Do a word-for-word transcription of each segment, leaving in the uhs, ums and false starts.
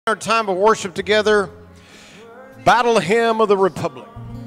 Our time of worship together, Battle Hymn of the Republic.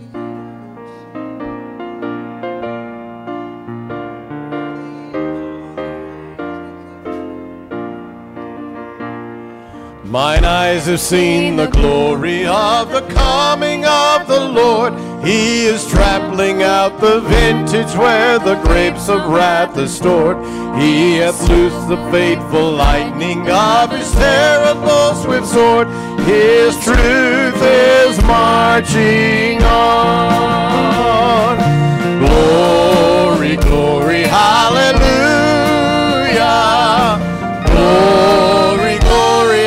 Mine eyes have seen the glory of the coming of the Lord. He is trampling out the vintage where the grapes of wrath are stored. He hath loosed the fateful lightning of his terrible swift sword. His truth is marching on. Glory, glory, hallelujah. Glory, glory,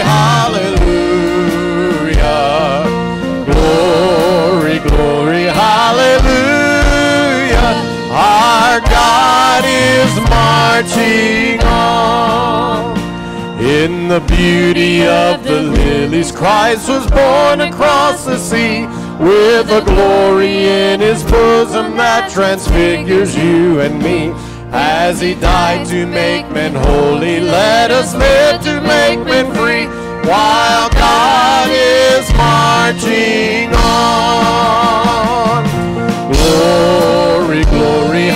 hallelujah. Glory, glory, hallelujah. Our God is marching on. In the beauty of the lilies, Christ was born across the sea, with a glory in his bosom that transfigures you and me. As he died to make men holy, let us live to make men free, while God is marching on. Glory, glory,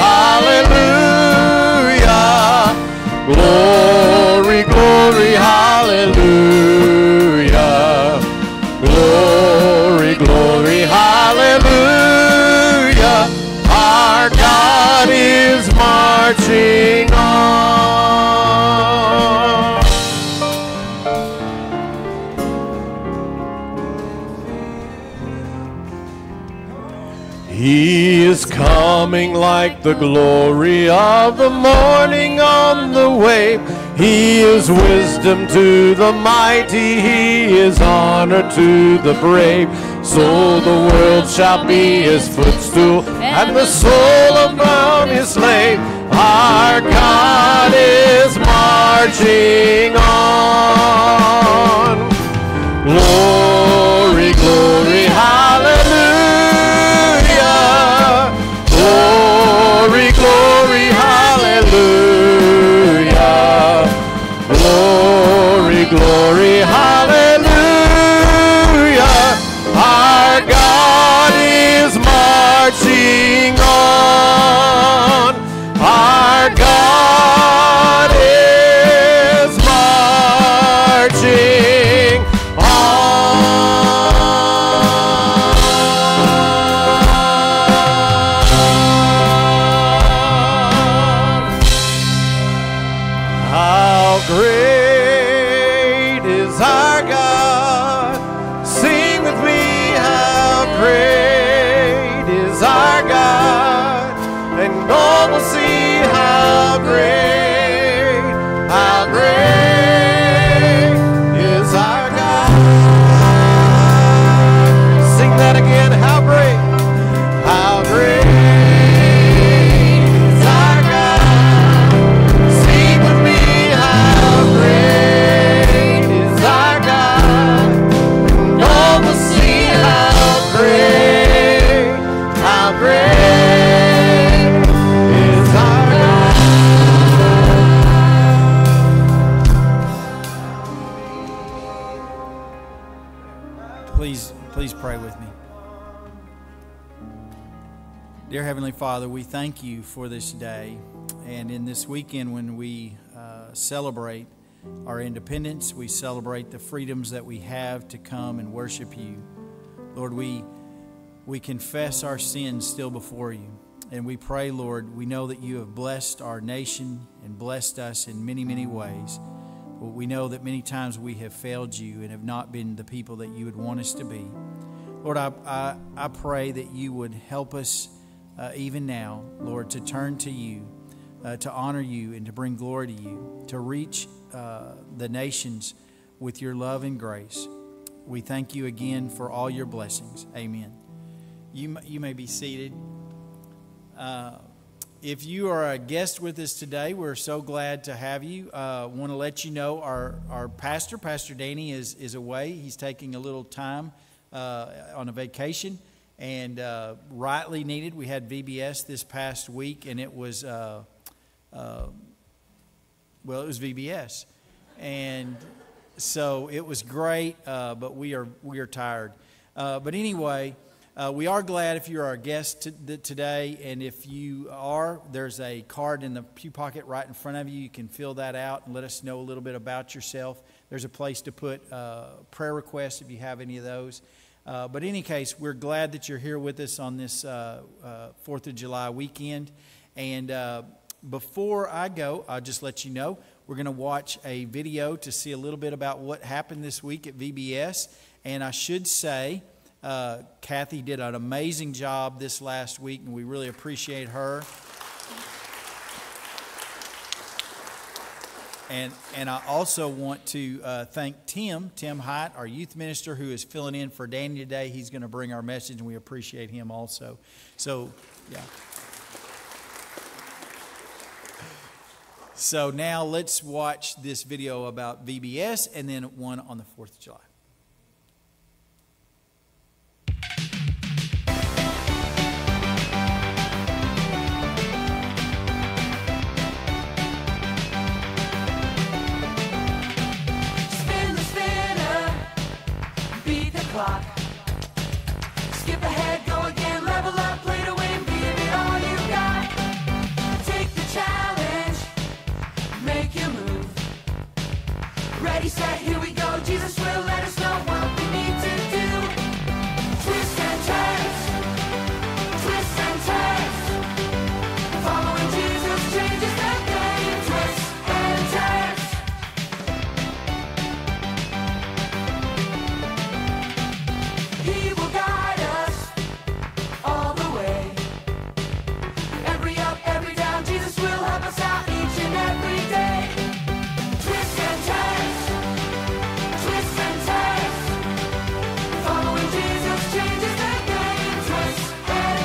hallelujah. Glory, glory, hallelujah. Glory, glory, hallelujah. Our God is marching on. He is coming like the glory of the morning on the wave. He is wisdom to the mighty, he is honor to the brave. So the world shall be his footstool, and the soul around his slave. Our God is marching on. Glory, glory, hallelujah. Glory, glory, hallelujah. Glory, glory, hallelujah. Our God is marching on. Our God is marching on. How great is our God? Sing with me, how great is our God, and all will see how great, how great is our God. Sing that again, how great, how great is our God. Sing with me, how great is our God, and all will see how great, how great is our God. Please, please pray with me. Dear Heavenly Father, we thank you for this day, and in this weekend when we uh, celebrate our independence, we celebrate the freedoms that we have to come and worship you. Lord, we we confess our sins still before you, and we pray, Lord, we know that you have blessed our nation and blessed us in many, many ways. But we know that many times we have failed you and have not been the people that you would want us to be. Lord, I, I, I pray that you would help us uh, even now, Lord, to turn to you, uh, to honor you and to bring glory to you, to reach uh, the nations with your love and grace. We thank you again for all your blessings. Amen. You, you may be seated. Uh, If you are a guest with us today, we're so glad to have you. I uh, want to let you know our, our pastor, Pastor Danny, is, is away. He's taking a little time uh, on a vacation, and uh, rightly needed. We had V B S this past week, and it was, uh, uh, well, it was V B S. And so it was great, uh, but we are we are tired. Uh, but anyway, uh, we are glad if you're our guest t- today, and if you are, there's a card in the pew pocket right in front of you. You can fill that out and let us know a little bit about yourself. There's a place to put uh, prayer requests if you have any of those. Uh, but in any case, we're glad that you're here with us on this uh, uh, fourth of July weekend. And uh, before I go, I'll just let you know, we're going to watch a video to see a little bit about what happened this week at V B S. And I should say, uh, Kathy did an amazing job this last week, and we really appreciate her. And and I also want to uh, thank Tim, Tim Hite, our youth minister, who is filling in for Danny today. He's going to bring our message, and we appreciate him also. So, yeah. So now let's watch this video about V B S and then one on the fourth of July. Clock. Skip ahead, go again, level up, play to win, give it all you got. Take the challenge, make your move. Ready, set, here we go. Jesus will let us know what we need to do. Twists and turns, twists and turns. Following Jesus changes the game. Twists and turns. He will guide us all the way. Every up, every down, Jesus will help us out each and every day. Twists and turns, twists and turns. Following Jesus changes the game. Twists and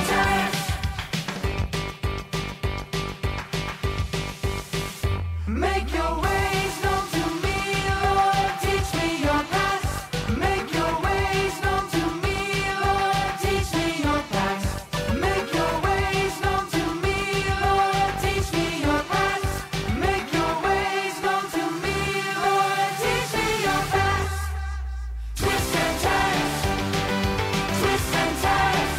turns. Make your ways known to me, Lord. Teach me your paths. Make your ways known to me, Lord. Teach me your paths. Make your ways known to me, Lord. Teach me your paths. Make your ways known to me, Lord. Teach me your paths. Twists and turns. Twists and turns.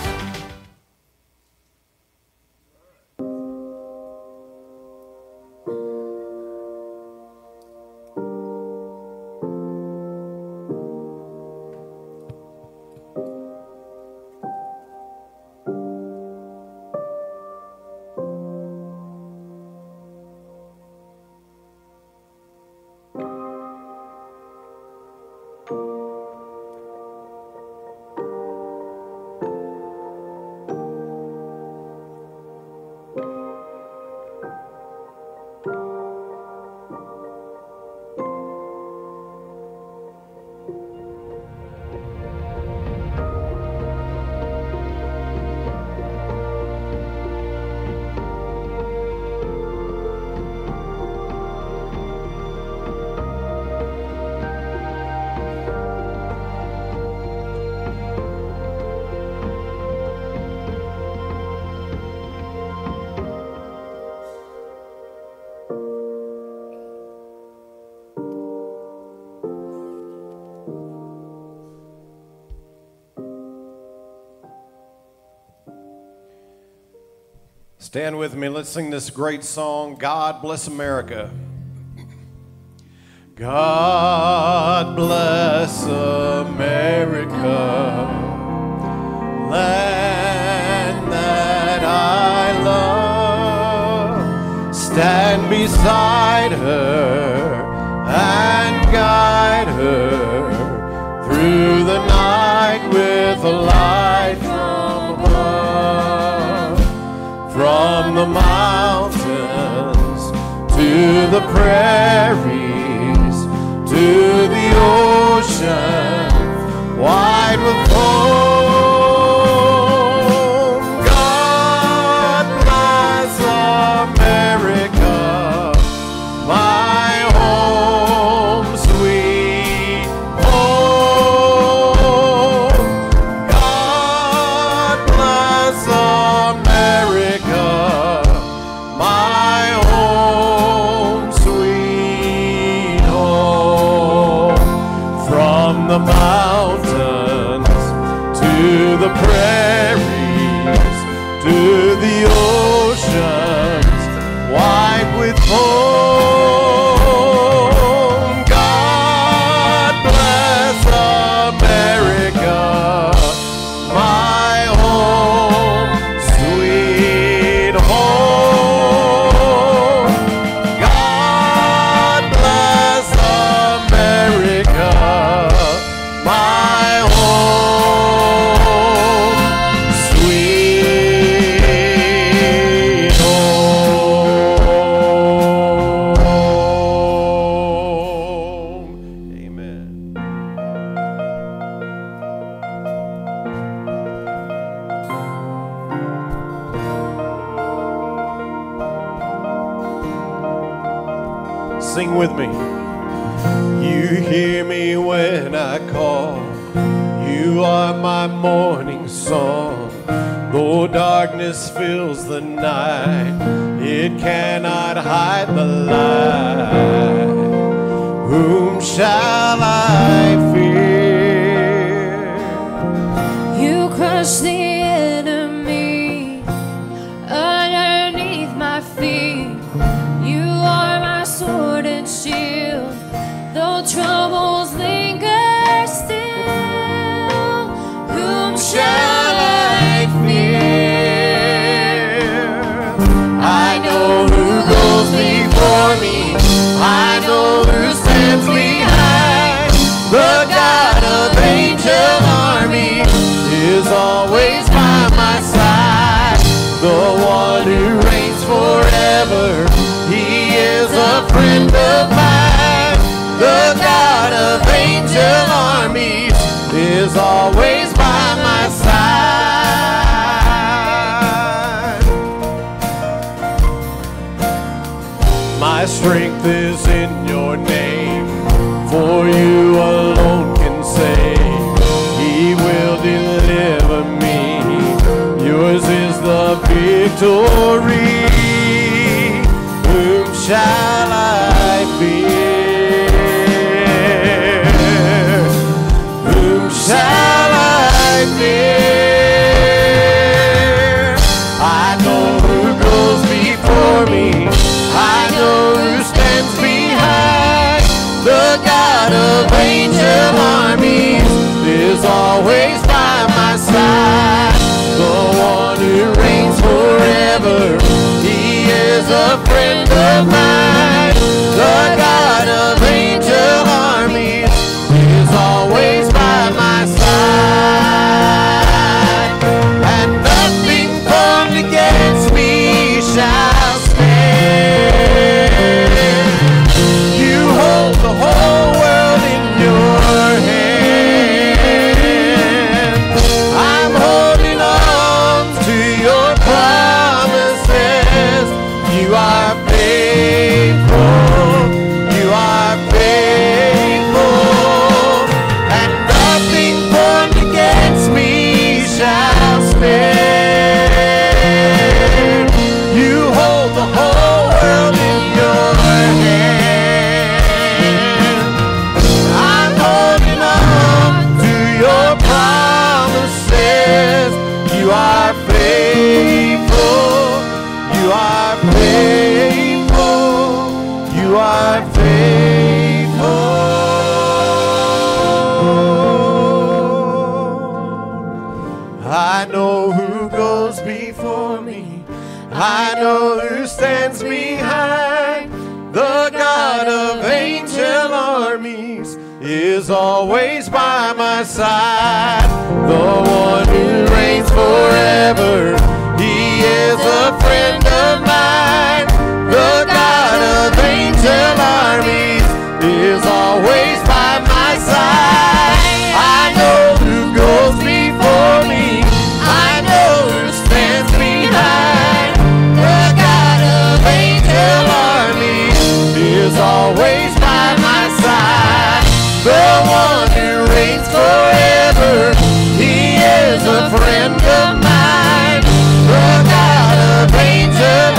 Stand with me. Let's sing this great song, God Bless America. God bless America, land that I love. Stand beside her and guide her through the night with a light from above. From the mountains to the prairies, to the ocean wide with foam. God bless America, my home, sweet home. God bless America, my home, sweet home. mountains, to the prairies, to the oceans, white with foam. God bless America, my home, sweet home. God bless America, my home, sweet home. Amen. Sing with me. You hear me when I call. You are my morning song. Though darkness fills the night, it cannot hide the light. Whom shall I fear? You crush the enemy underneath my feet. You are my sword and shield. Though troubles linger still, whom shall I fear? I know who goes before me. I know who stands behind. The God of angel army is always by my side. The one who reigns forever, he is a friend of mine. The God of angel armies is always by my side. My strength is in your name, for you alone can save. He will deliver me. Yours is the victory. Whom shall I fear? Whom shall I fear? I know who goes before me. I know who stands behind. The God of angel armies is always by my side. The one who reigns forever, he is a friend of mine. The God of angel armies is always by my side. And nothing formed against me shall stand. You hold the whole world in your hand. I'm holding on to your promises. You are faithful. You are faithful. And nothing formed against me shall stand. You hold the whole world in your hand. I'm holding on to your promises. You are faithful. You are faithful. You are faithful. I know who goes before me. I know who stands behind. The God of angel armies is always by my side. The one who reigns forever, he is a friend of mine. The God of angel armies is always by my side. I know who goes before me. I know who stands behind. The God of angel armies is always by my side. The one who reigns forever, he is a friend of mine. The God of angel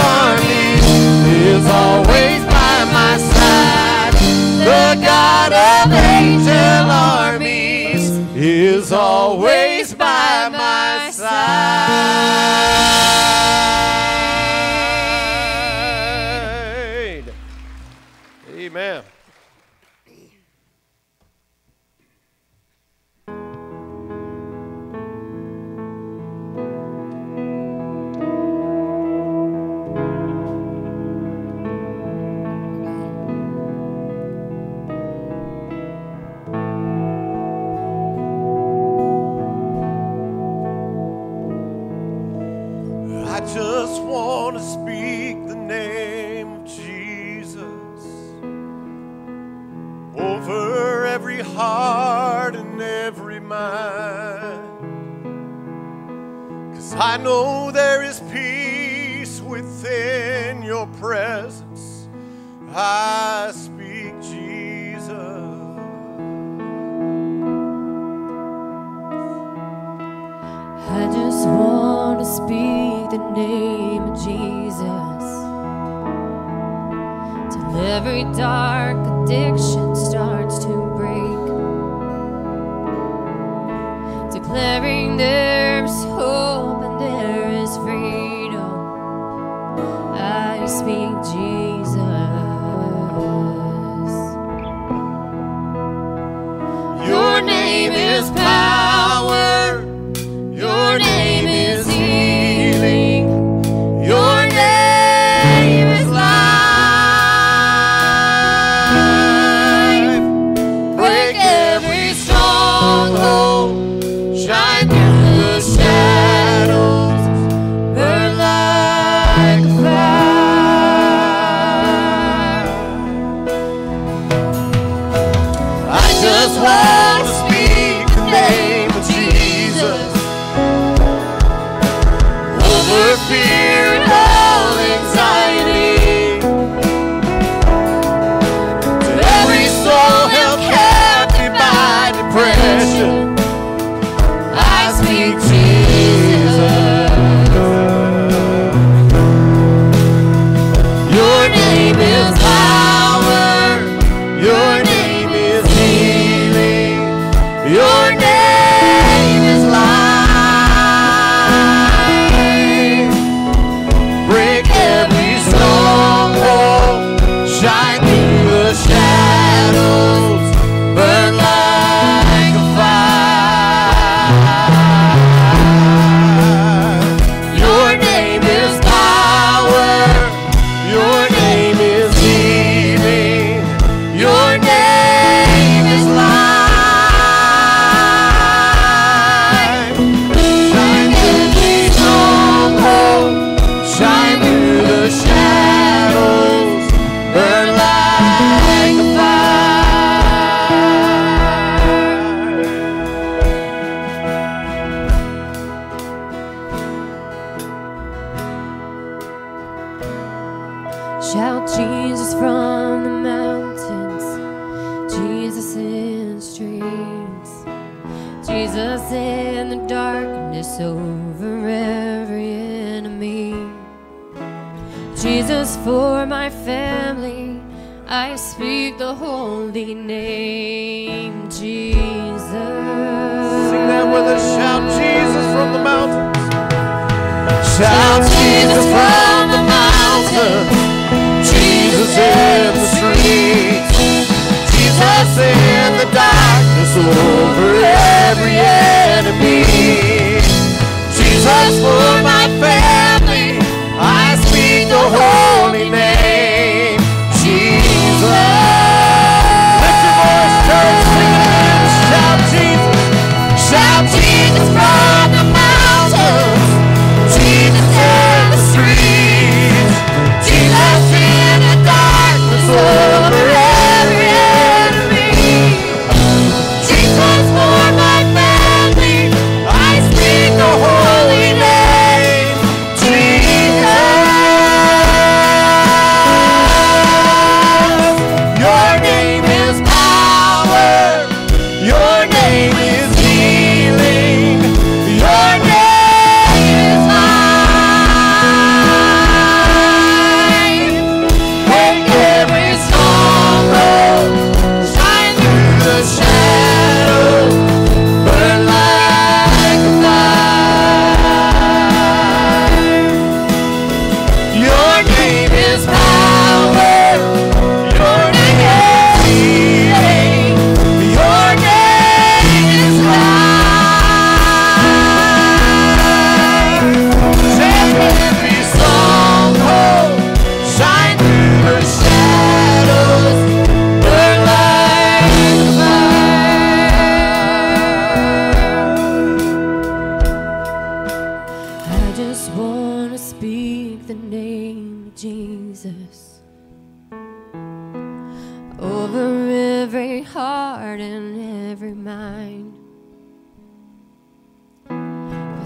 is always by my side. Amen. I just want to speak the name of Jesus over every heart and every mind. 'Cause I know there is peace within your presence. I speak Jesus. I just want to speak the name of Jesus till every dark addiction starts to break, declaring there's hope and there is freedom. I speak Jesus. Your name is power. Your name is healing. Your name is life. Break every stronghold. Shine through the shadows. Burn like a fire. I just want to speak the name of Jesus over fear and all anxiety, to every soul held captive by depression. I speak Jesus. Your name is power. Your name is healing. Your name is life. Shine through the shadows, burn like a fire. Your name is power. Your name is healing. Your name is life. Shine through the stronghold. Shine through the shadows. Burn like a fire. Shout Jesus from the mountains, Jesus in the streets, Jesus in the darkness over every enemy. Jesus for my family, I speak the holy name, Jesus. Sing that with us. Shout Jesus from the mountains. Shout Jesus from the mountains, Jesus in the streets, Jesus in the darkness over every enemy. Jesus for my family, I speak the holy name, Jesus. Lift your voice, church, sing it again. Shout Jesus. shout Jesus from the mountains, Jesus in the streets, Jesus in the darkness over every enemy. Jesus for my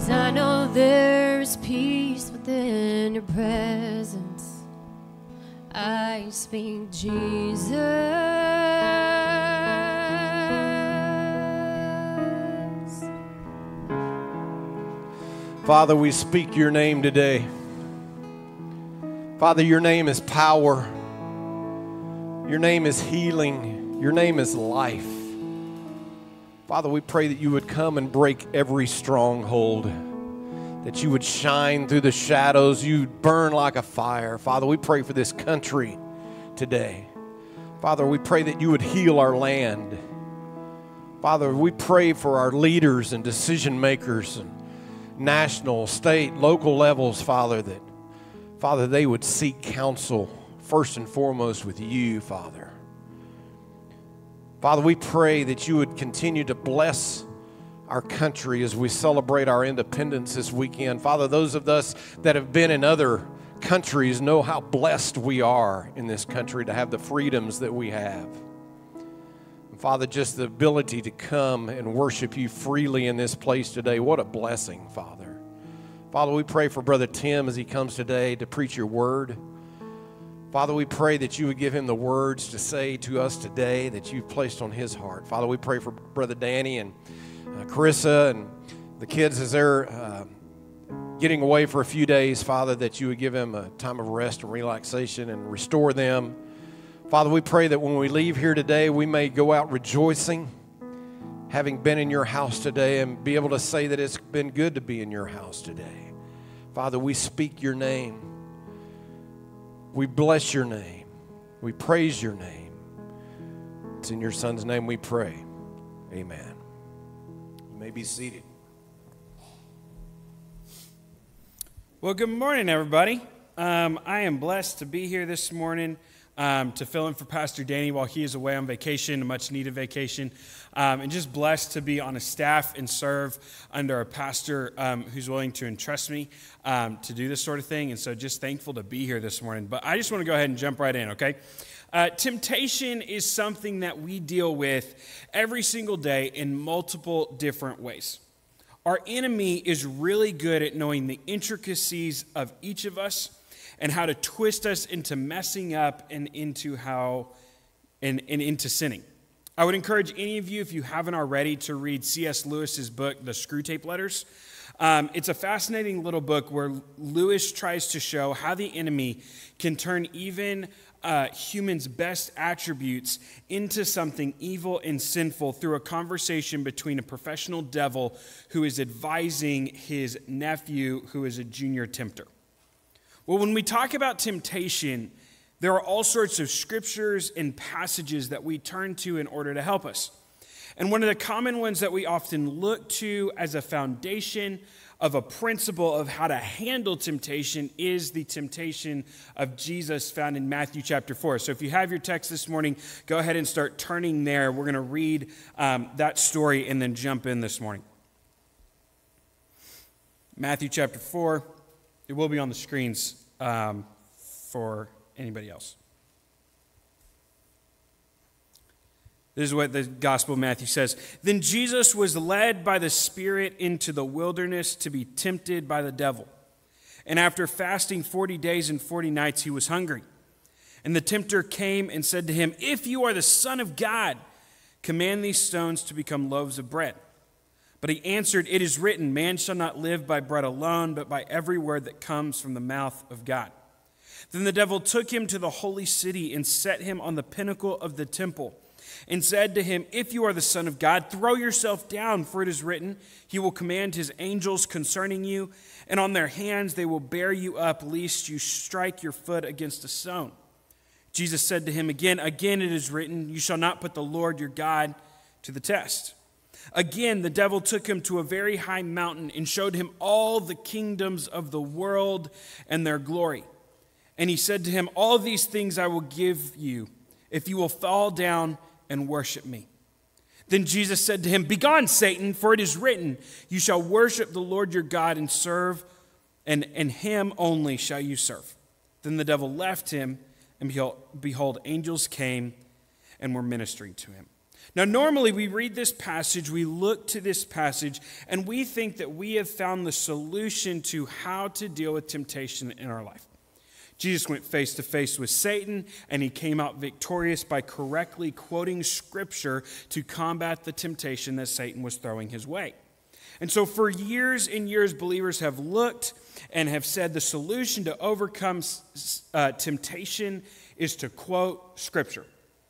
'cause I know there's peace within your presence. I speak Jesus. Father, we speak your name today. Father, your name is power. Your name is healing. Your name is life. Father, we pray that you would come and break every stronghold, that you would shine through the shadows, you'd burn like a fire. Father, we pray for this country today. Father, we pray that you would heal our land. Father, we pray for our leaders and decision makers and national, state, local levels, Father, that, Father, they would seek counsel first and foremost with you, Father. Father, we pray that you would continue to bless our country as we celebrate our independence this weekend. Father, those of us that have been in other countries know how blessed we are in this country to have the freedoms that we have. And Father, just the ability to come and worship you freely in this place today, what a blessing, Father. Father, we pray for Brother Tim as he comes today to preach your word. Father, we pray that you would give him the words to say to us today that you've placed on his heart. Father, we pray for Brother Danny and uh, Carissa and the kids as they're uh, getting away for a few days, Father, that you would give them a time of rest and relaxation and restore them. Father, we pray that when we leave here today, we may go out rejoicing, having been in your house today, and be able to say that it's been good to be in your house today. Father, we speak your name. We bless your name. We praise your name. It's in your Son's name we pray. Amen. You may be seated. Well, good morning, everybody. Um, I am blessed to be here this morning um, to fill in for Pastor Danny while he is away on vacation, a much-needed vacation, um, and just blessed to be on a staff and serve under a pastor um, who's willing to entrust me um, to do this sort of thing, and so just thankful to be here this morning. But I just want to go ahead and jump right in, okay? Uh, temptation is something that we deal with every single day in multiple different ways. Our enemy is really good at knowing the intricacies of each of us and how to twist us into messing up and into how and, and into sinning. I would encourage any of you, if you haven't already, to read C S Lewis's book, The Screwtape Letters. Um, it's a fascinating little book where Lewis tries to show how the enemy can turn even uh, humans' best attributes into something evil and sinful through a conversation between a professional devil who is advising his nephew, who is a junior tempter. Well, when we talk about temptation, there are all sorts of scriptures and passages that we turn to in order to help us. And one of the common ones that we often look to as a foundation of a principle of how to handle temptation is the temptation of Jesus found in Matthew chapter four. So if you have your text this morning, go ahead and start turning there. We're going to read um, that story and then jump in this morning. Matthew chapter four. It will be on the screens um, for anybody else. This is what the Gospel of Matthew says. Then Jesus was led by the Spirit into the wilderness to be tempted by the devil. And after fasting forty days and forty nights, he was hungry. And the tempter came and said to him, "If you are the Son of God, command these stones to become loaves of bread." But he answered, "It is written, man shall not live by bread alone, but by every word that comes from the mouth of God." Then the devil took him to the holy city and set him on the pinnacle of the temple and said to him, "If you are the Son of God, throw yourself down, for it is written, he will command his angels concerning you, and on their hands they will bear you up, lest you strike your foot against a stone." Jesus said to him again, "Again it is written, you shall not put the Lord your God to the test." Again, the devil took him to a very high mountain and showed him all the kingdoms of the world and their glory. And he said to him, "All these things I will give you if you will fall down and worship me." Then Jesus said to him, "Begone, Satan, for it is written, you shall worship the Lord your God and serve, and, and him only shall you serve." Then the devil left him, and behold, behold, angels came and were ministering to him. Now, normally we read this passage, we look to this passage, and we think that we have found the solution to how to deal with temptation in our life. Jesus went face to face with Satan, and he came out victorious by correctly quoting Scripture to combat the temptation that Satan was throwing his way. And so for years and years, believers have looked and have said the solution to overcome uh, temptation is to quote Scripture.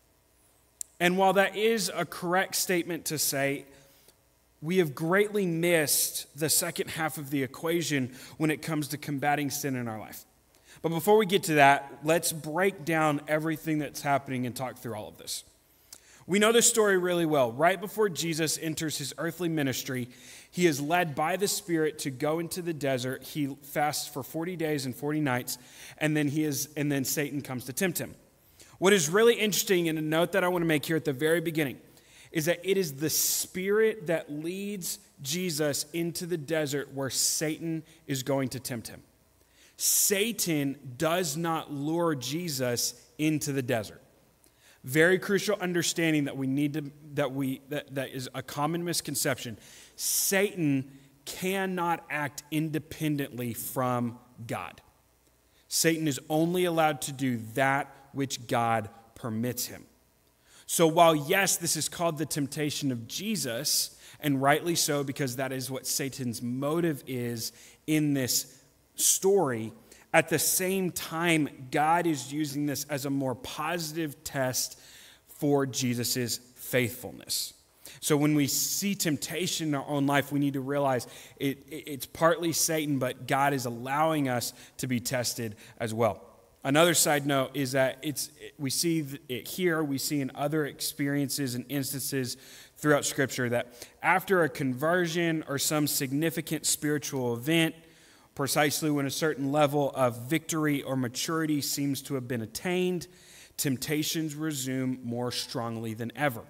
And while that is a correct statement to say, we have greatly missed the second half of the equation when it comes to combating sin in our life. But before we get to that, let's break down everything that's happening and talk through all of this. We know this story really well. Right before Jesus enters his earthly ministry, he is led by the Spirit to go into the desert. He fasts for forty days and forty nights, and then he is, and then Satan comes to tempt him. What is really interesting, and a note that I want to make here at the very beginning, is that it is the Spirit that leads Jesus into the desert where Satan is going to tempt him. Satan does not lure Jesus into the desert. Very crucial understanding that we need to, that we, that, that is a common misconception. Satan cannot act independently from God. Satan is only allowed to do that which God permits him. So while, yes, this is called the temptation of Jesus, and rightly so because that is what Satan's motive is in this story, at the same time, God is using this as a more positive test for Jesus' faithfulness. So when we see temptation in our own life, we need to realize it, it, it's partly Satan, but God is allowing us to be tested as well. Another side note is that it's we see it here, we see in other experiences and instances throughout Scripture that after a conversion or some significant spiritual event, precisely when a certain level of victory or maturity seems to have been attained, temptations resume more strongly than ever.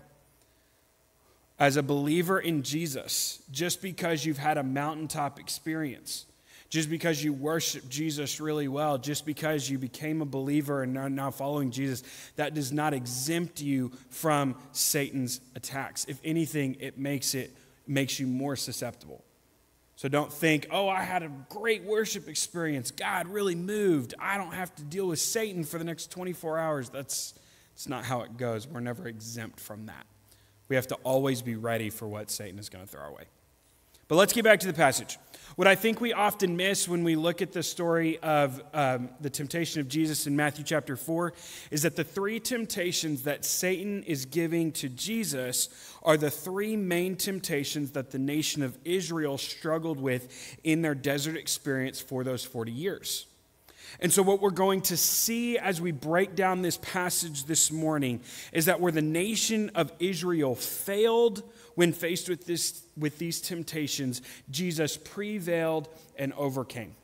As a believer in Jesus, just because you've had a mountaintop experience, just because you worship Jesus really well, just because you became a believer and are now following Jesus, that does not exempt you from Satan's attacks. If anything, it makes it makes you more susceptible. So don't think, oh, I had a great worship experience. God really moved. I don't have to deal with Satan for the next twenty-four hours. That's, that's not how it goes. We're never exempt from that. We have to always be ready for what Satan is going to throw our way. But let's get back to the passage. What I think we often miss when we look at the story of um, the temptation of Jesus in Matthew chapter four is that the three temptations that Satan is giving to Jesus are the three main temptations that the nation of Israel struggled with in their desert experience for those forty years. And so what we're going to see as we break down this passage this morning is that where the nation of Israel failed when faced with this with these temptations, Jesus prevailed and overcame.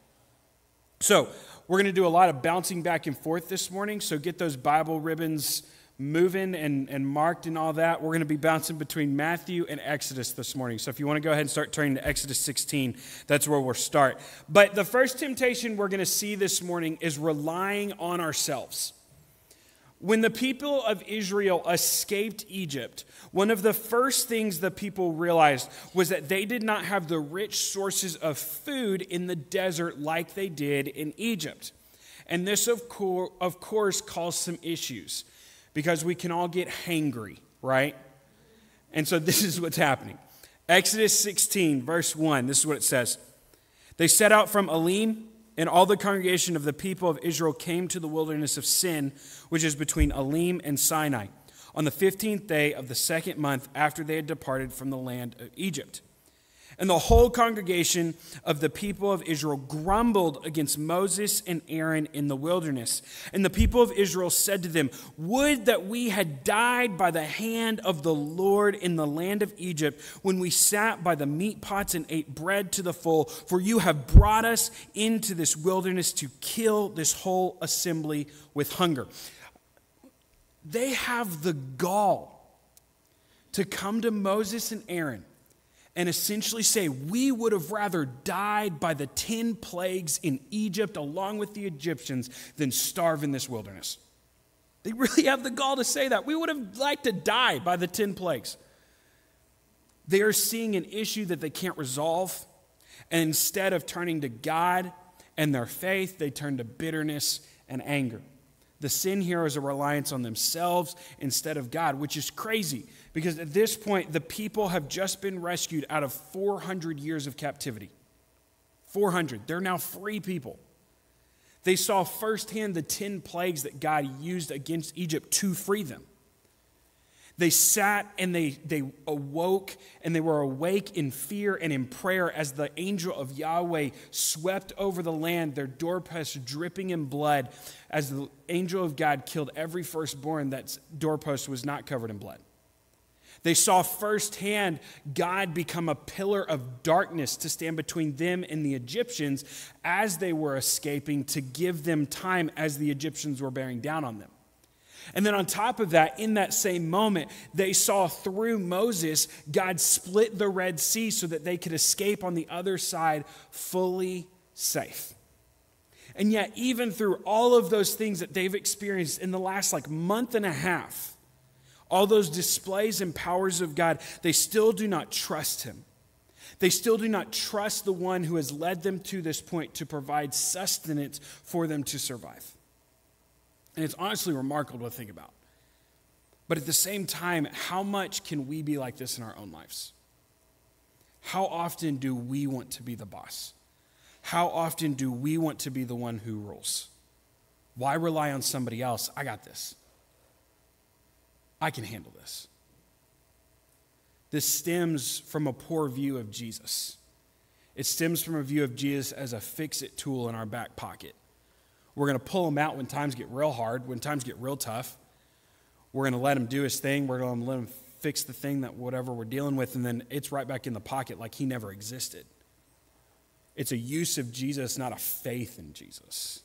So we're going to do a lot of bouncing back and forth this morning, so get those Bible ribbons moving and, and marked and all that. We're going to be bouncing between Matthew and Exodus this morning. So if you want to go ahead and start turning to Exodus sixteen, that's where we'll start. But the first temptation we're going to see this morning is relying on ourselves. When the people of Israel escaped Egypt, one of the first things the people realized was that they did not have the rich sources of food in the desert like they did in Egypt. And this, of, co- of course, caused some issues because we can all get hangry, right? And so this is what's happening. Exodus sixteen, verse one, this is what it says. They set out from Elim, and all the congregation of the people of Israel came to the wilderness of Sin, which is between Elim and Sinai, on the fifteenth day of the second month after they had departed from the land of Egypt. And the whole congregation of the people of Israel grumbled against Moses and Aaron in the wilderness. And the people of Israel said to them, "Would that we had died by the hand of the Lord in the land of Egypt, when we sat by the meat pots and ate bread to the full, for you have brought us into this wilderness to kill this whole assembly with hunger." They have the gall to come to Moses and Aaron and essentially say, we would have rather died by the ten plagues in Egypt along with the Egyptians than starve in this wilderness. They really have the gall to say that. We would have liked to die by the ten plagues. They are seeing an issue that they can't resolve, and instead of turning to God and their faith, they turn to bitterness and anger. The sin here is a reliance on themselves instead of God, which is crazy because at this point, the people have just been rescued out of four hundred years of captivity. four hundred. They're now free people. They saw firsthand the ten plagues that God used against Egypt to free them. They sat and they, they awoke and they were awake in fear and in prayer as the angel of Yahweh swept over the land, their doorposts dripping in blood, as the angel of God killed every firstborn that's doorpost was not covered in blood. They saw firsthand God become a pillar of darkness to stand between them and the Egyptians as they were escaping to give them time as the Egyptians were bearing down on them. And then on top of that, in that same moment, they saw through Moses, God split the Red Sea so that they could escape on the other side fully safe. And yet, even through all of those things that they've experienced in the last like month and a half, all those displays and powers of God, they still do not trust him. They still do not trust the one who has led them to this point to provide sustenance for them to survive. And it's honestly remarkable to think about. But at the same time, how much can we be like this in our own lives? How often do we want to be the boss? How often do we want to be the one who rules? Why rely on somebody else? I got this. I can handle this. This stems from a poor view of Jesus. It stems from a view of Jesus as a fix-it tool in our back pocket. We're going to pull him out when times get real hard, when times get real tough. We're going to let him do his thing. We're going to let him fix the thing that whatever we're dealing with, and then it's right back in the pocket like he never existed. It's a use of Jesus, not a faith in Jesus.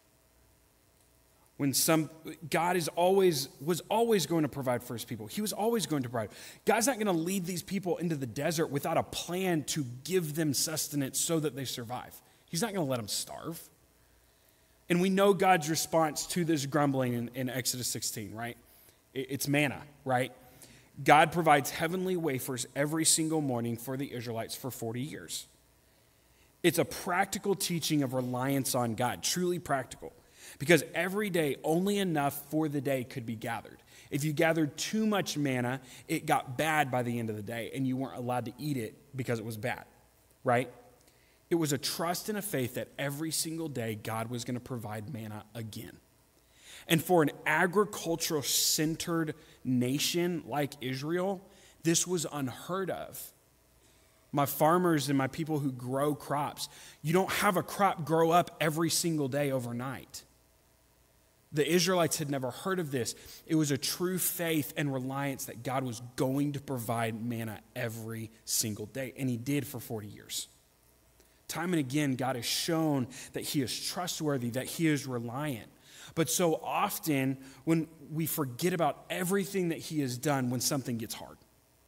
When some God is always was always going to provide for his people. He was always going to provide. God's not going to lead these people into the desert without a plan to give them sustenance so that they survive. He's not going to let them starve. And we know God's response to this grumbling in, in Exodus sixteen, right? It, it's manna, right? God provides heavenly wafers every single morning for the Israelites for forty years. It's a practical teaching of reliance on God, truly practical. Because every day, only enough for the day could be gathered. If you gathered too much manna, it got bad by the end of the day, and you weren't allowed to eat it because it was bad, right? It was a trust and a faith that every single day God was going to provide manna again. And for an agricultural-centered nation like Israel, this was unheard of. My farmers and my people who grow crops, you don't have a crop grow up every single day overnight. The Israelites had never heard of this. It was a true faith and reliance that God was going to provide manna every single day, and he did for forty years. Time and again, God has shown that he is trustworthy, that he is reliant. But so often, when we forget about everything that he has done when something gets hard.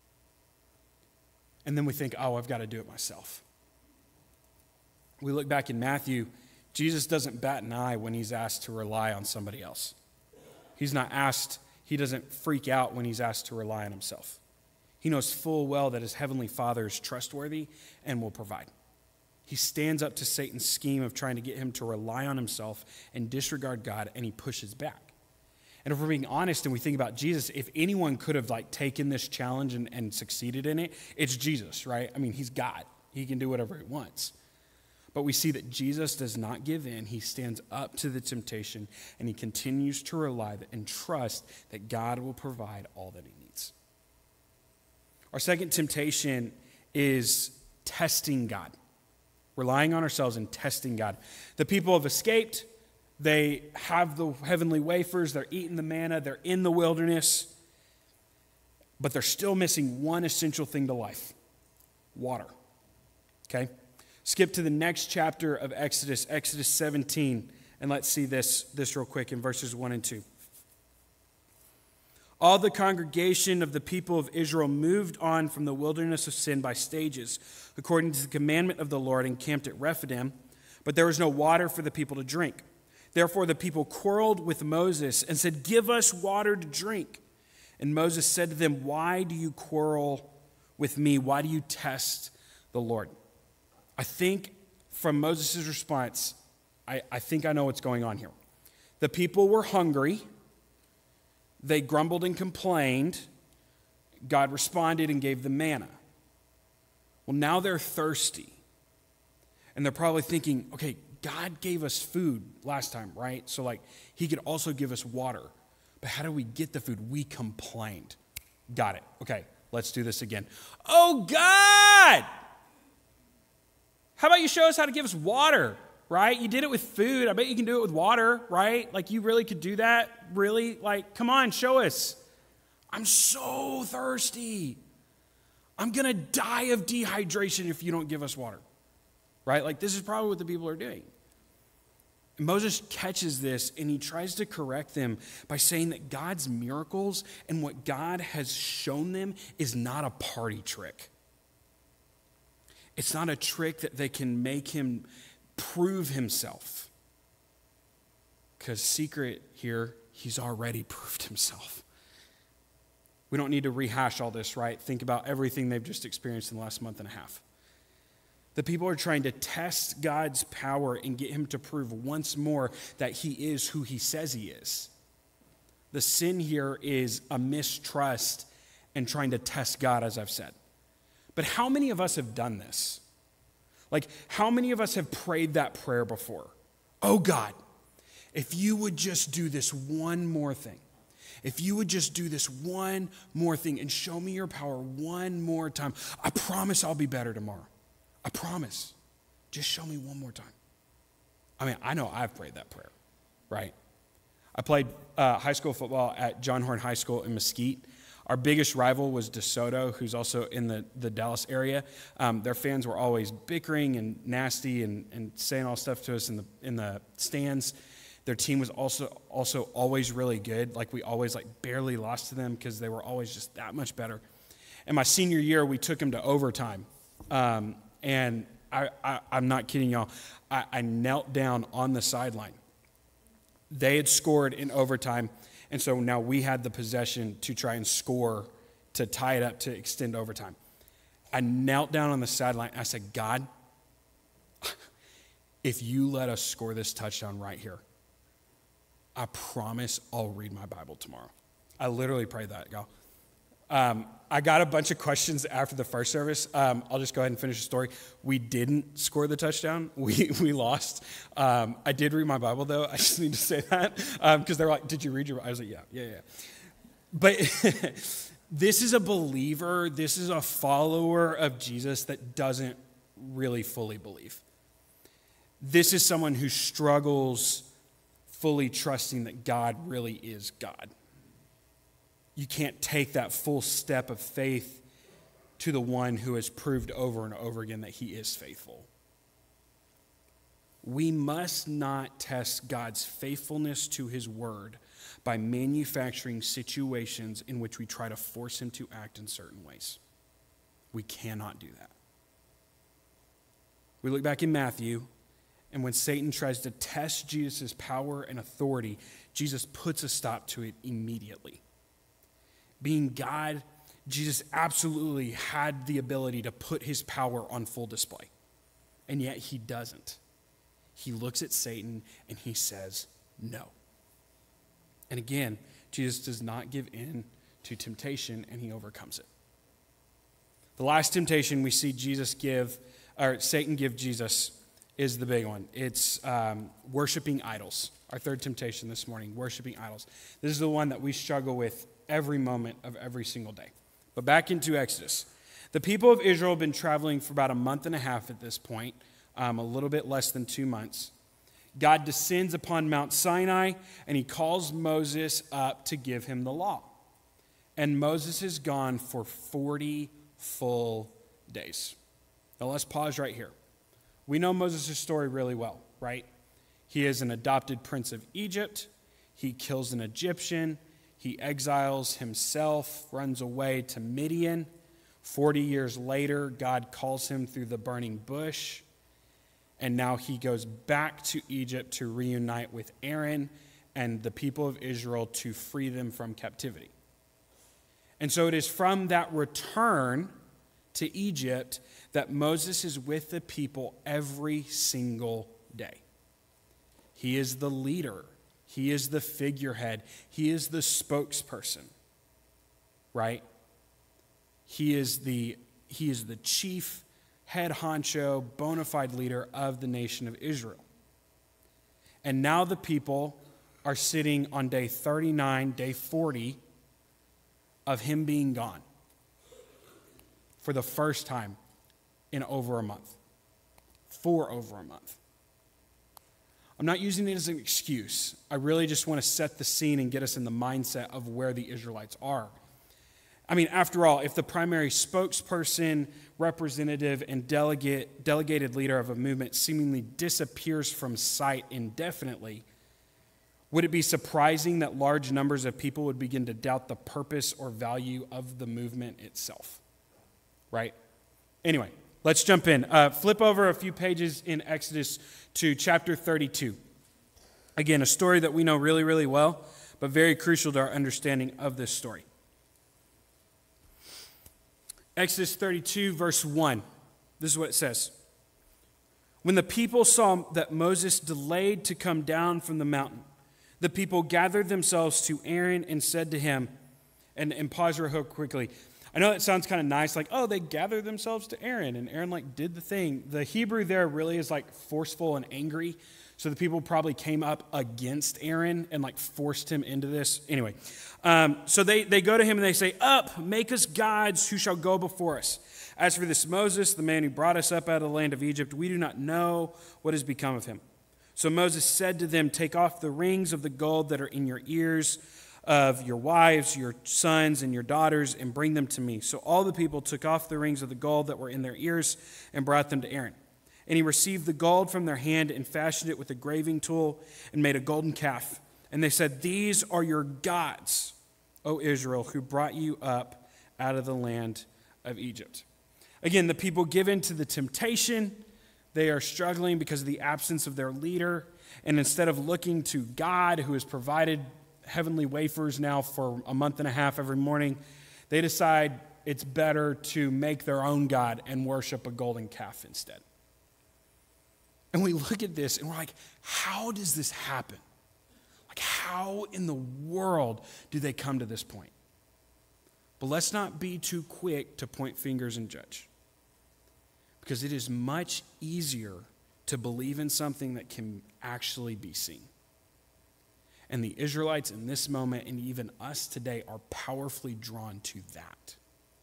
And then we think, oh, I've got to do it myself. We look back in Matthew, Jesus doesn't bat an eye when he's asked to rely on somebody else. He's not asked, he doesn't freak out when he's asked to rely on himself. He knows full well that his heavenly Father is trustworthy and will provide. He stands up to Satan's scheme of trying to get him to rely on himself and disregard God, and he pushes back. And if we're being honest and we think about Jesus, if anyone could have like taken this challenge and, and succeeded in it, it's Jesus, right? I mean, he's God. He can do whatever he wants. But we see that Jesus does not give in. He stands up to the temptation, and he continues to rely and trust that God will provide all that he needs. Our second temptation is testing God. Relying on ourselves and testing God. The people have escaped. They have the heavenly wafers. They're eating the manna. They're in the wilderness. But they're still missing one essential thing to life. Water. Okay? Skip to the next chapter of Exodus, Exodus seventeen. And let's see this, this real quick in verses one and two. All the congregation of the people of Israel moved on from the wilderness of sin by stages, according to the commandment of the Lord, and camped at Rephidim, but there was no water for the people to drink. Therefore the people quarreled with Moses and said, "Give us water to drink." And Moses said to them, "Why do you quarrel with me? Why do you test the Lord?" I think from Moses' response, I, I think I know what's going on here. The people were hungry. They grumbled and complained. God responded and gave them manna. Well, now they're thirsty. And they're probably thinking, okay, God gave us food last time, right? So like he could also give us water. But how do we get the food? We complained. Got it. Okay, let's do this again. Oh, God! How about you show us how to give us water, right? You did it with food. I bet you can do it with water, right? Like you really could do that? Really? Like, come on, show us. I'm so thirsty. I'm going to die of dehydration if you don't give us water, right? Like this is probably what the people are doing. And Moses catches this and he tries to correct them by saying that God's miracles and what God has shown them is not a party trick. It's not a trick that they can make him prove himself. Because secret here, he's already proved himself. We don't need to rehash all this, right? Think about everything they've just experienced in the last month and a half. The people are trying to test God's power and get him to prove once more that he is who he says he is. The sin here is a mistrust and trying to test God, as I've said. But how many of us have done this? Like, how many of us have prayed that prayer before? Oh, God, if you would just do this one more thing. If you would just do this one more thing and show me your power one more time, I promise I'll be better tomorrow. I promise. Just show me one more time. I mean, I know I've prayed that prayer, right? I played uh, high school football at John Horn High School in Mesquite. Our biggest rival was DeSoto, who's also in the, the Dallas area. Um, their fans were always bickering and nasty and, and saying all stuff to us in the in the stands. Their team was also also always really good. Like we always like barely lost to them because they were always just that much better. And my senior year, we took them to overtime. Um, and I, I, I'm not kidding y'all. I, I knelt down on the sideline. They had scored in overtime. And so now we had the possession to try and score, to tie it up, to extend overtime. I knelt down on the sideline. I said, God, if you let us score this touchdown right here, I promise I'll read my Bible tomorrow. I literally prayed that, y'all. Um, I got a bunch of questions after the first service. Um, I'll just go ahead and finish the story. We didn't score the touchdown. We we lost. Um, I did read my Bible, though. I just need to say that because um, they're like, did you read your Bible? I was like, yeah, yeah, yeah. But this is a believer. This is a follower of Jesus that doesn't really fully believe. This is someone who struggles fully trusting that God really is God. You can't take that full step of faith to the one who has proved over and over again that he is faithful. We must not test God's faithfulness to his word by manufacturing situations in which we try to force him to act in certain ways. We cannot do that. We look back in Matthew, and when Satan tries to test Jesus' power and authority, Jesus puts a stop to it immediately. Being God, Jesus absolutely had the ability to put his power on full display. And yet he doesn't. He looks at Satan and he says, no. And again, Jesus does not give in to temptation and he overcomes it. The last temptation we see Jesus give, or Satan give Jesus, is the big one. It's um, worshiping idols. Our third temptation this morning, worshiping idols. This is the one that we struggle with every moment of every single day. But back into Exodus. The people of Israel have been traveling for about a month and a half at this point, um, a little bit less than two months. God descends upon Mount Sinai, and he calls Moses up to give him the law. And Moses is gone for forty full days. Now let's pause right here. We know Moses' story really well, right? He is an adopted prince of Egypt. He kills an Egyptian. He exiles himself, runs away to Midian. Forty years later, God calls him through the burning bush. And now he goes back to Egypt to reunite with Aaron and the people of Israel to free them from captivity. And so it is from that return to Egypt that Moses is with the people every single day. He is the leader. He is the figurehead. He is the spokesperson, right? He is the, he is the chief, head honcho, bona fide leader of the nation of Israel. And now the people are sitting on day thirty-nine, day forty of him being gone for the first time in over a month, for over a month. I'm not using it as an excuse. I really just want to set the scene and get us in the mindset of where the Israelites are. I mean, after all, if the primary spokesperson, representative, and delegate, delegated leader of a movement seemingly disappears from sight indefinitely, would it be surprising that large numbers of people would begin to doubt the purpose or value of the movement itself? Right? Anyway, let's jump in. Uh, flip over a few pages in Exodus to chapter thirty-two. Again, a story that we know really, really well, but very crucial to our understanding of this story. Exodus thirty-two, verse one. This is what it says. When the people saw that Moses delayed to come down from the mountain, the people gathered themselves to Aaron and said to him, and, and pause real quickly. I know that sounds kind of nice, like, oh, they gathered themselves to Aaron, and Aaron, like, did the thing. The Hebrew there really is, like, forceful and angry, so the people probably came up against Aaron and, like, forced him into this. Anyway, um, so they, they go to him and they say, up, make us gods who shall go before us. As for this Moses, the man who brought us up out of the land of Egypt, we do not know what has become of him. So Moses said to them, take off the rings of the gold that are in your ears of your wives, your sons, and your daughters, and bring them to me. So all the people took off the rings of the gold that were in their ears and brought them to Aaron. And he received the gold from their hand and fashioned it with a graving tool and made a golden calf. And they said, these are your gods, O Israel, who brought you up out of the land of Egypt. Again, the people give in to the temptation. They are struggling because of the absence of their leader. And instead of looking to God, who has provided heavenly wafers now for a month and a half every morning, they decide it's better to make their own God and worship a golden calf instead. And we look at this and we're like, how does this happen? Like, how in the world do they come to this point? But let's not be too quick to point fingers and judge. Because it is much easier to believe in something that can actually be seen. And the Israelites in this moment, and even us today, are powerfully drawn to that.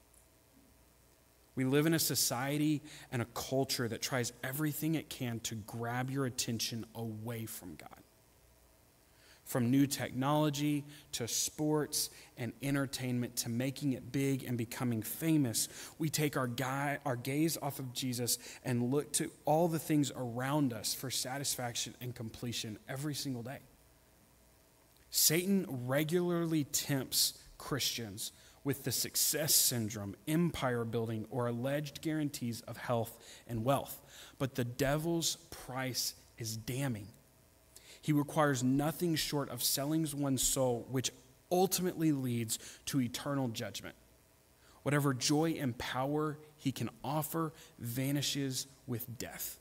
We live in a society and a culture that tries everything it can to grab your attention away from God. From new technology to sports and entertainment to making it big and becoming famous, we take our, guy, our gaze off of Jesus and look to all the things around us for satisfaction and completion every single day. Satan regularly tempts Christians with the success syndrome, empire building, or alleged guarantees of health and wealth. But the devil's price is damning. He requires nothing short of selling one's soul, which ultimately leads to eternal judgment. Whatever joy and power he can offer vanishes with death.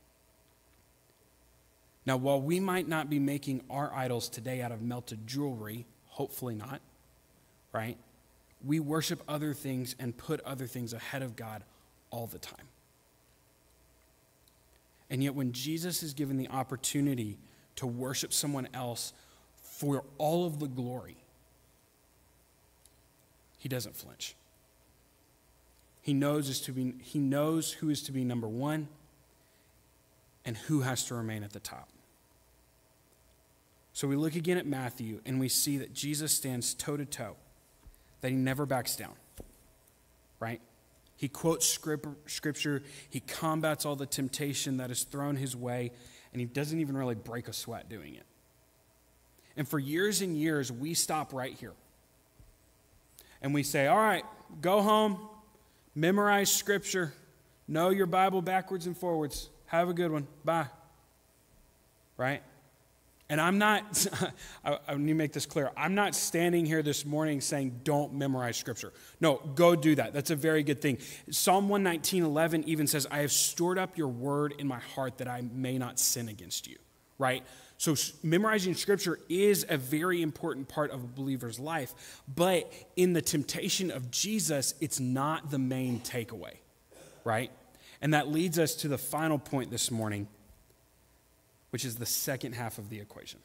Now, while we might not be making our idols today out of melted jewelry, hopefully not, right? We worship other things and put other things ahead of God all the time. And yet when Jesus is given the opportunity to worship someone else for all of the glory, he doesn't flinch. He knows is to be, he knows who is to be number one and who has to remain at the top. So we look again at Matthew and we see that Jesus stands toe-to-toe, that he never backs down, right? He quotes scripture, he combats all the temptation that is thrown his way, and he doesn't even really break a sweat doing it. And for years and years, we stop right here. And we say, all right, go home, memorize scripture, know your Bible backwards and forwards, Have a good one. Bye. Right? And I'm not, I, I need to make this clear. I'm not standing here this morning saying don't memorize Scripture. No, go do that. That's a very good thing. Psalm one nineteen, eleven even says, I have stored up your word in my heart that I may not sin against you. Right? So memorizing Scripture is a very important part of a believer's life. But in the temptation of Jesus, it's not the main takeaway. Right? And that leads us to the final point this morning, which is the second half of the equation.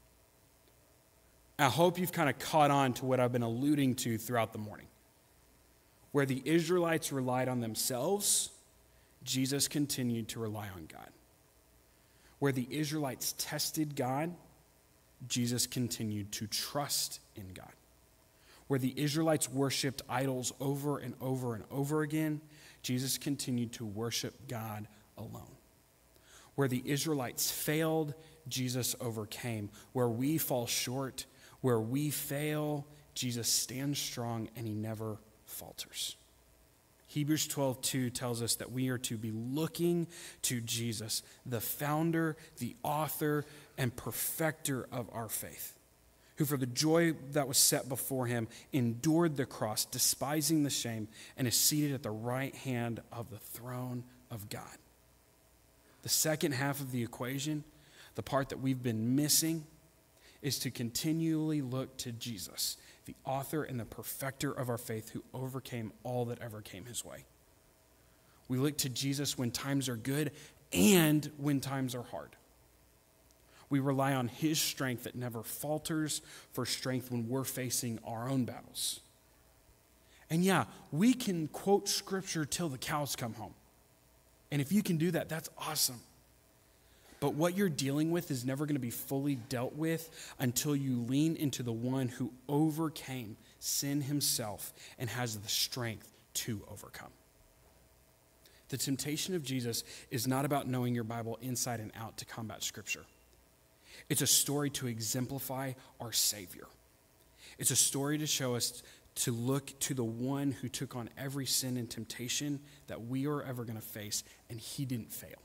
I hope you've kind of caught on to what I've been alluding to throughout the morning. Where the Israelites relied on themselves, Jesus continued to rely on God. Where the Israelites tested God, Jesus continued to trust in God. Where the Israelites worshiped idols over and over and over again, Jesus continued to worship God alone. Where the Israelites failed, Jesus overcame. Where we fall short, where we fail, Jesus stands strong and he never falters. Hebrews twelve two tells us that we are to be looking to Jesus, the founder, the author, and perfecter of our faith, who for the joy that was set before him endured the cross, despising the shame, and is seated at the right hand of the throne of God. The second half of the equation, the part that we've been missing, is to continually look to Jesus, the author and the perfecter of our faith, who overcame all that ever came his way. We look to Jesus when times are good and when times are hard. We rely on his strength that never falters for strength when we're facing our own battles. And yeah, we can quote Scripture till the cows come home. And if you can do that, that's awesome. But what you're dealing with is never going to be fully dealt with until you lean into the one who overcame sin himself and has the strength to overcome. The temptation of Jesus is not about knowing your Bible inside and out to combat Scripture. It's a story to exemplify our Savior. It's a story to show us to look to the one who took on every sin and temptation that we are ever going to face, and he didn't fail.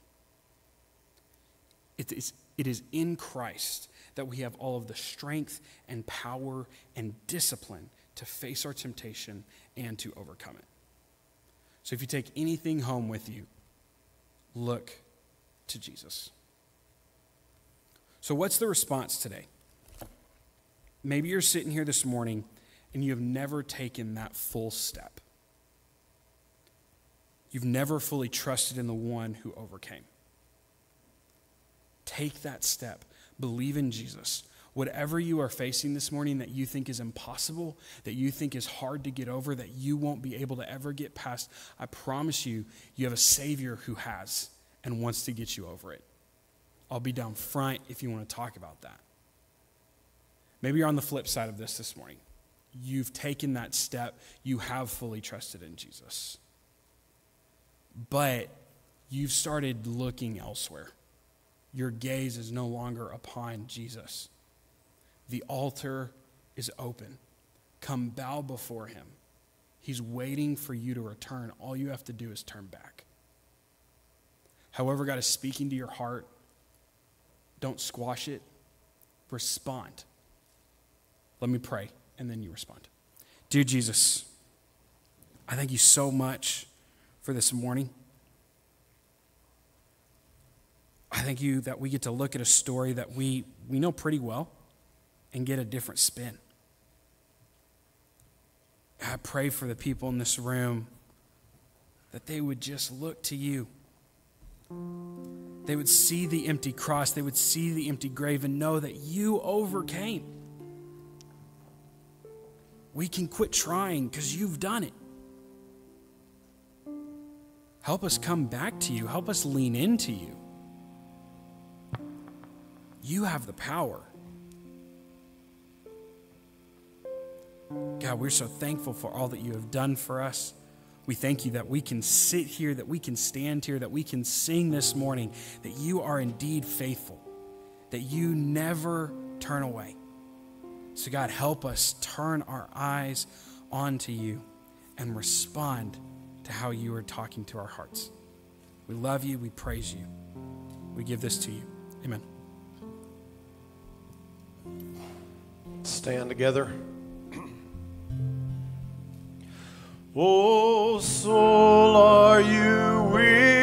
It is, it is in Christ that we have all of the strength and power and discipline to face our temptation and to overcome it. So if you take anything home with you, look to Jesus. So what's the response today? Maybe you're sitting here this morning and you have never taken that full step. You've never fully trusted in the one who overcame. Take that step. Believe in Jesus. Whatever you are facing this morning that you think is impossible, that you think is hard to get over, that you won't be able to ever get past, I promise you, you have a Savior who has and wants to get you over it. I'll be down front if you want to talk about that. Maybe you're on the flip side of this this morning. You've taken that step. You have fully trusted in Jesus. But you've started looking elsewhere. Your gaze is no longer upon Jesus. The altar is open. Come bow before him. He's waiting for you to return. All you have to do is turn back. However God is speaking to your heart, don't squash it. Respond. Let me pray, and then you respond. Dear Jesus, I thank you so much for this morning. I thank you that we get to look at a story that we, we know pretty well and get a different spin. I pray for the people in this room that they would just look to you. They would see the empty cross. They would see the empty grave and know that you overcame. We can quit trying because you've done it. Help us come back to you. Help us lean into you. You have the power. God, we're so thankful for all that you have done for us. We thank you that we can sit here, that we can stand here, that we can sing this morning, that you are indeed faithful, that you never turn away. So God, help us turn our eyes onto you and respond to how you are talking to our hearts. We love you. We praise you. We give this to you. Amen. Stand together. Oh, soul, are you weary?